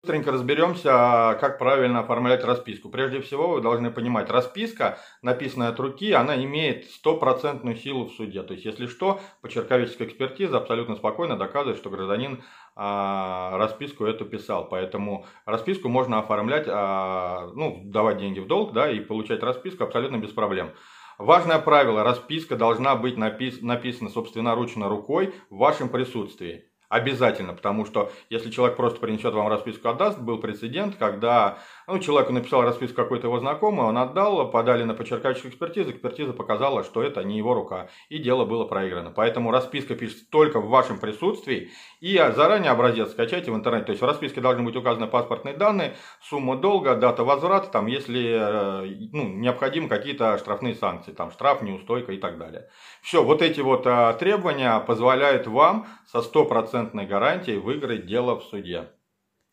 Быстренько разберемся, как правильно оформлять расписку. Прежде всего, вы должны понимать, расписка, написанная от руки, она имеет стопроцентную силу в суде. То есть, если что, почерковическая экспертиза абсолютно спокойно доказывает, что гражданин расписку эту писал. Поэтому расписку можно оформлять, ну, давать деньги в долг, да, и получать расписку абсолютно без проблем. Важное правило, расписка должна быть написана собственноручно рукой в вашем присутствии. Обязательно, потому что если человек просто принесет вам расписку, отдаст, был прецедент, когда человеку написал расписку какой-то его знакомый, он отдал, подали на почерковическую экспертизу, экспертиза показала, что это не его рука, и дело было проиграно. Поэтому расписка пишется только в вашем присутствии, и заранее образец скачайте в интернете. То есть в расписке должны быть указаны паспортные данные, сумма долга, дата возврата, там, если необходимы какие-то штрафные санкции, там, штраф, неустойка и так далее. Все, вот эти вот требования позволяют вам со стопроцентной гарантией выиграть дело в суде.